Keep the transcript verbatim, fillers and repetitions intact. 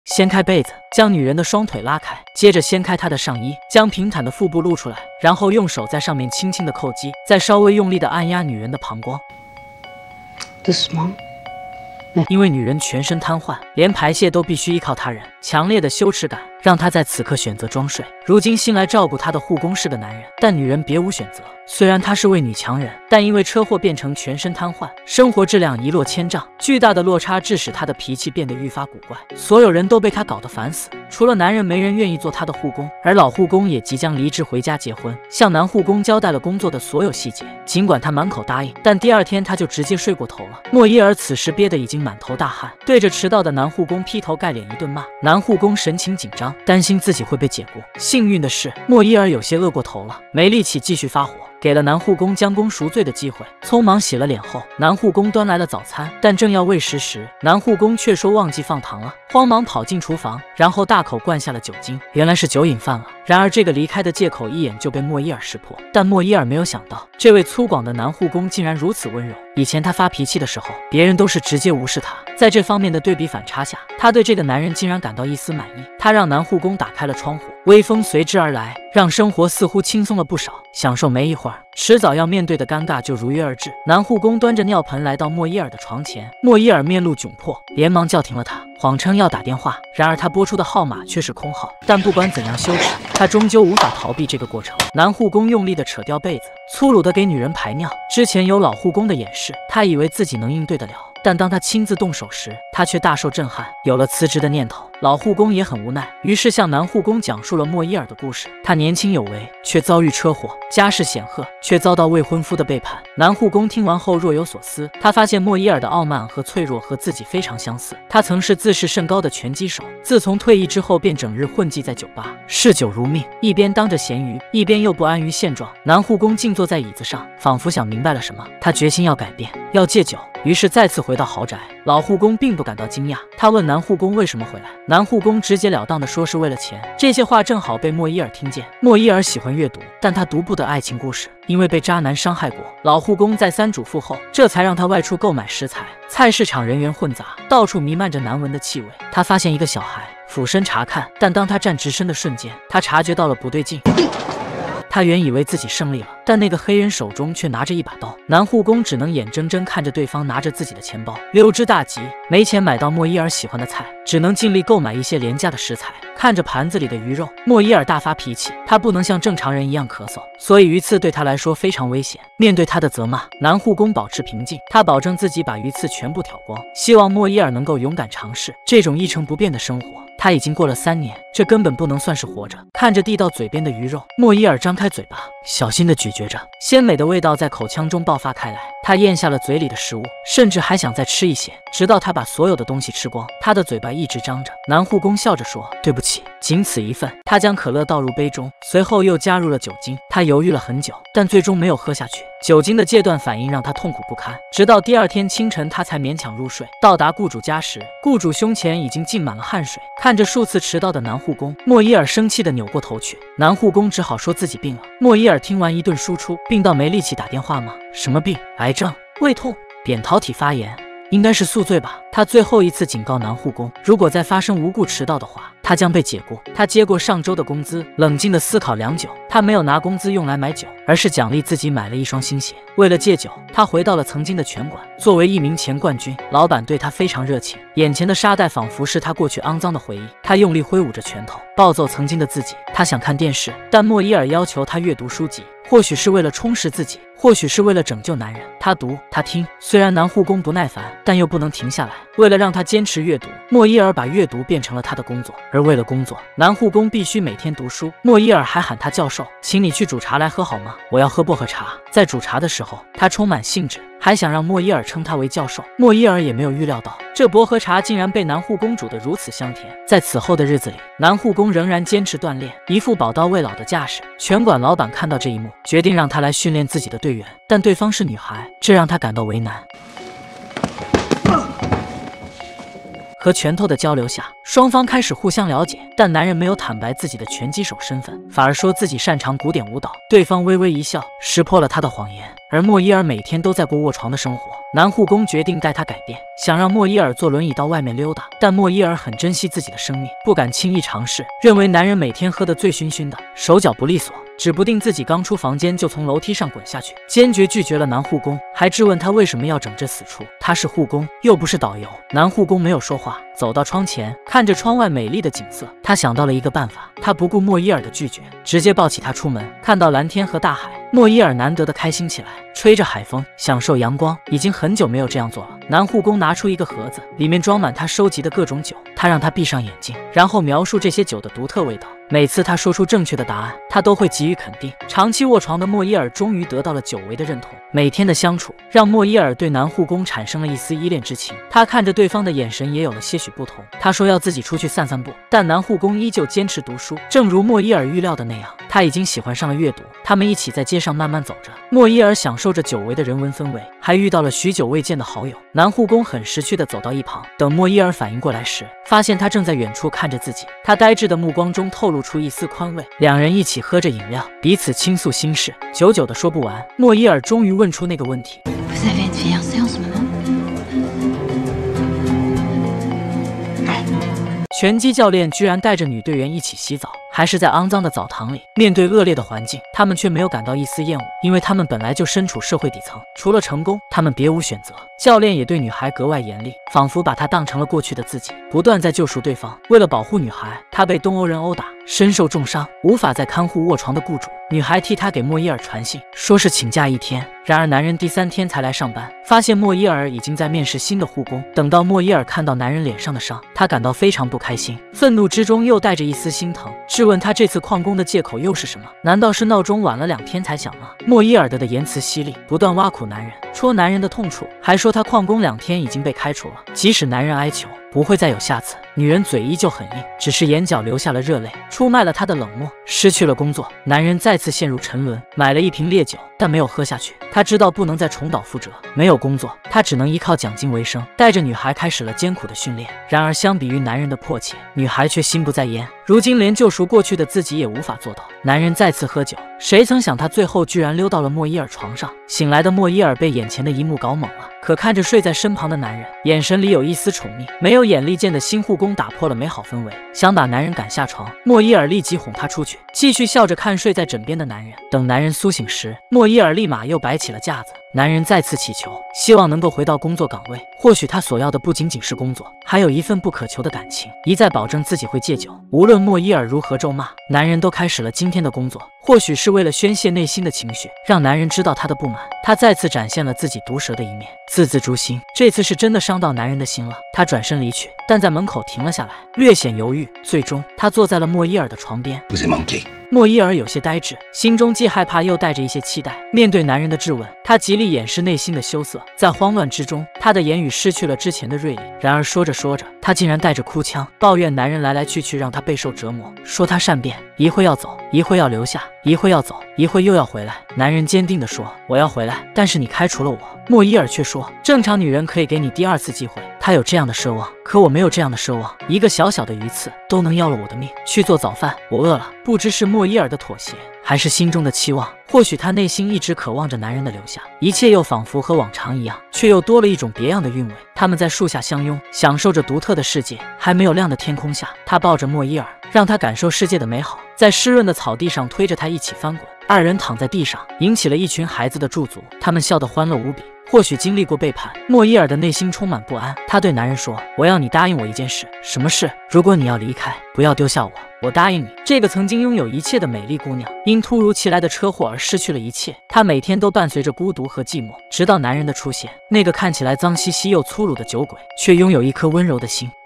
掀开被子，将女人的双腿拉开，接着掀开她的上衣，将平坦的腹部露出来，然后用手在上面轻轻的叩击，再稍微用力的按压女人的膀胱。因为女人全身瘫痪，连排泄都必须依靠他人，强烈的羞耻感让她在此刻选择装睡。如今新来照顾她的护工是个男人，但女人别无选择。虽然她是位女强人，但因为车祸变成全身瘫痪，生活质量一落千丈。巨大的落差致使她的脾气变得愈发古怪，所有人都被她搞得烦死。除了男人，没人愿意做她的护工，而老护工也即将离职回家结婚，向男护工交代了工作的所有细节。尽管他满口答应，但第二天他就直接睡过头了。莫伊尔此时憋得已经满头大汗，对着迟到的男护工劈头盖脸一顿骂。男护工神情紧张，担心自己会被解雇。幸运的是，莫伊尔有些饿过头了，没力气继续发火，给了男护工将功赎罪的机会。匆忙洗了脸后，男护工端来了早餐，但正要喂食时，男护工却说忘记放糖了，慌忙跑进厨房，然后大口灌下了酒精，原来是酒瘾犯了。然而这个离开的借口一眼就被莫伊尔识破，但莫伊尔没有想到，这位粗犷的男护工竟然如此温柔。以前他发脾气的时候，别人都是直接无视他，在这方面的对比反差下，他对这个男人竟然感到一丝满意。他让男护工打开了窗户，微风随之而来，让生活似乎轻松了不少。享受没一会儿，迟早要面对的尴尬就如约而至。男护工端着尿盆来到莫伊尔的床前，莫伊尔面露窘迫，连忙叫停了他，谎称要打电话。然而他拨出的号码却是空号。但不管怎样羞耻，他终究无法逃避这个过程。男护工用力地扯掉被子，粗鲁地给女人排尿。之前有老护工的掩饰，他以为自己能应对得了，但当他亲自动手时，他却大受震撼，有了辞职的念头。老护工也很无奈，于是向男护工讲述了莫伊尔的故事。他年轻有为，却遭遇车祸，家世显赫，却遭到未婚夫的背叛。男护工听完后若有所思，他发现莫伊尔的傲慢和脆弱和自己非常相似。他曾是自视甚高的拳击手，自从退役之后便整日混迹在酒吧，嗜酒如命，一边当着咸鱼，一边又不安于现状。男护工静坐在椅子上，仿佛想明白了什么，他决心要改变，要戒酒，于是再次回到豪宅。老护工并不感到惊讶，他问男护工为什么回来。男护工直截了当地说是为了钱。这些话正好被莫伊尔听见。莫伊尔喜欢阅读，但他读不得爱情故事，因为被渣男伤害过。老护工再三嘱咐后，这才让他外出购买食材。菜市场人员混杂，到处弥漫着难闻的气味。他发现一个小孩，俯身查看，但当他站直身的瞬间，他察觉到了不对劲。他原以为自己胜利了，但那个黑人手中却拿着一把刀。男护工只能眼睁睁看着对方拿着自己的钱包，溜之大吉。没钱买到莫伊尔喜欢的菜，只能尽力购买一些廉价的食材。看着盘子里的鱼肉，莫伊尔大发脾气。他不能像正常人一样咳嗽，所以鱼刺对他来说非常危险。面对他的责骂，男护工保持平静，他保证自己把鱼刺全部挑光，希望莫伊尔能够勇敢尝试这种一成不变的生活。他已经过了三年，这根本不能算是活着。看着递到嘴边的鱼肉，莫伊尔张开嘴巴，小心地咀嚼着，鲜美的味道在口腔中爆发开来。他咽下了嘴里的食物，甚至还想再吃一些，直到他把所有的东西吃光，他的嘴巴一直张着。男护工笑着说：“对不起，仅此一份。”他将可乐倒入杯中，随后又加入了酒精。他犹豫了很久，但最终没有喝下去。酒精的戒断反应让他痛苦不堪，直到第二天清晨，他才勉强入睡。到达雇主家时，雇主胸前已经浸满了汗水。看着数次迟到的男护工，莫伊尔生气地扭过头去。男护工只好说自己病了。莫伊尔听完一顿输出，病到没力气打电话吗？什么病？癌症？胃痛？扁桃体发炎？应该是宿醉吧。他最后一次警告男护工，如果再发生无故迟到的话，他将被解雇。他接过上周的工资，冷静地思考良久。他没有拿工资用来买酒，而是奖励自己买了一双新鞋。为了戒酒，他回到了曾经的拳馆。作为一名前冠军，老板对他非常热情。眼前的沙袋仿佛是他过去肮脏的回忆。他用力挥舞着拳头，暴揍曾经的自己。他想看电视，但莫伊尔要求他阅读书籍。或许是为了充实自己，或许是为了拯救男人。他读，他听。虽然男护工不耐烦，但又不能停下来。为了让他坚持阅读，莫伊尔把阅读变成了他的工作。而为了工作，男护工必须每天读书。莫伊尔还喊他教授，请你去煮茶来喝好吗？我要喝薄荷茶。在煮茶的时候，他充满兴致，还想让莫伊尔称他为教授。莫伊尔也没有预料到，这薄荷茶竟然被男护工煮得如此香甜。在此后的日子里，男护工仍然坚持锻炼，一副宝刀未老的架势。拳馆老板看到这一幕，决定让他来训练自己的队员，但对方是女孩，这让他感到为难。和拳头的交流下， 双方开始互相了解，但男人没有坦白自己的拳击手身份，反而说自己擅长古典舞蹈。对方微微一笑，识破了他的谎言。而莫伊尔每天都在过卧床的生活，男护工决定带他改变，想让莫伊尔坐轮椅到外面溜达。但莫伊尔很珍惜自己的生命，不敢轻易尝试，认为男人每天喝得醉醺醺的，手脚不利索，指不定自己刚出房间就从楼梯上滚下去，坚决拒绝了男护工，还质问他为什么要整这死出。他是护工，又不是导游。男护工没有说话，走到窗前，看着窗外美丽的景色，他想到了一个办法。他不顾莫伊尔的拒绝，直接抱起他出门。看到蓝天和大海，莫伊尔难得的开心起来，吹着海风，享受阳光。已经很久没有这样做了。男护工拿出一个盒子，里面装满他收集的各种酒。他让他闭上眼睛，然后描述这些酒的独特味道。每次他说出正确的答案，他都会给予肯定。长期卧床的莫伊尔终于得到了久违的认同。每天的相处让莫伊尔对男护工产生了一丝依恋之情。他看着对方的眼神也有了些许不同。他说要自己出去散散步，但男护工依旧坚持读书。正如莫伊尔预料的那样，他已经喜欢上了阅读。他们一起在街上慢慢走着，莫伊尔享受着久违的人文氛围，还遇到了许久未见的好友。男护工很识趣地走到一旁，等莫伊尔反应过来时，发现他正在远处看着自己。他呆滞的目光中透露出一丝宽慰。两人一起喝着饮料，彼此倾诉心事，久久的说不完。莫伊尔终于问出那个问题。 Vous avez une fiancée en ce moment? 拳击教练居然带着女队员一起洗澡，还是在肮脏的澡堂里。面对恶劣的环境，他们却没有感到一丝厌恶，因为他们本来就身处社会底层，除了成功，他们别无选择。教练也对女孩格外严厉，仿佛把她当成了过去的自己，不断在救赎对方。为了保护女孩，他被东欧人殴打，身受重伤，无法再看护卧床的雇主。女孩替他给莫伊尔传信，说是请假一天。然而男人第三天才来上班，发现莫伊尔已经在面试新的护工。等到莫伊尔看到男人脸上的伤，他感到非常不开心，愤怒之中又带着一丝心疼，质问他这次旷工的借口又是什么？难道是闹钟晚了两天才响吗？莫伊尔的的言辞犀利，不断挖苦男人，戳男人的痛处，还说他旷工两天已经被开除了。即使男人哀求不会再有下次，女人嘴依旧很硬，只是眼角流下了热泪，出卖了他的冷漠。失去了工作，男人再次陷入沉沦，买了一瓶烈酒，但没有喝下去。他知道不能再重蹈覆辙，没有工作，他只能依靠奖金为生，带着女孩开始了艰苦的训练。然而相比于男人的迫切，女孩却心不在焉，如今连救赎过去的自己也无法做到。男人再次喝酒，谁曾想他最后居然溜到了莫伊尔床上。醒来的莫伊尔被眼前的一幕搞懵了，可看着睡在身旁的男人，眼神里有一丝宠溺。没有眼力见的新护工打破了美好氛围，想把男人赶下床。莫伊尔立即哄他出去，继续笑着看睡在枕边的男人。等男人苏醒时，莫伊尔立马又摆起了架子。男人再次祈求，希望能够回到工作岗位。或许他所要的不仅仅是工作，还有一份不可求的感情，一再保证自己会戒酒。无论莫伊尔如何咒骂，男人都开始了今天的工作。或许是为了宣泄内心的情绪，让男人知道他的不满，他再次展现了自己毒舌的一面，字字诛心。这次是真的伤到男人的心了。他转身离去，但在门口停了下来，略显犹豫。最终，他坐在了莫伊尔的床边。莫伊尔有些呆滞，心中既害怕又带着一些期待。面对男人的质问，他极力掩饰内心的羞涩，在慌乱之中，他的言语失去了之前的锐利。然而说着说着，他竟然带着哭腔，抱怨男人来来去去让他备受折磨，说他善变，一会要走，一会要留下，一会要走，一会又要回来。男人坚定地说：“我要回来，但是你开除了我。”莫伊尔却说：“正常女人可以给你第二次机会，她有这样的奢望，可我没有这样的奢望。一个小小的鱼刺都能要了我的命。去做早饭，我饿了。”不知是莫伊尔的妥协，还是心中的期望，或许他内心一直渴望着男人的留下。一切又仿佛和往常一样，却又多了一种别样的韵味。他们在树下相拥，享受着独特的世界。还没有亮的天空下，他抱着莫伊尔，让他感受世界的美好，在湿润的草地上推着他一起翻滚。二人躺在地上，引起了一群孩子的驻足，他们笑得欢乐无比。或许经历过背叛，莫伊尔的内心充满不安。他对男人说：“我要你答应我一件事。”“什么事？”“如果你要离开，不要丢下我。我答应你。”这个曾经拥有一切的美丽姑娘，因突如其来的车祸而失去了一切。她每天都伴随着孤独和寂寞，直到男人的出现。那个看起来脏兮兮又粗鲁的酒鬼，却拥有一颗温柔的心。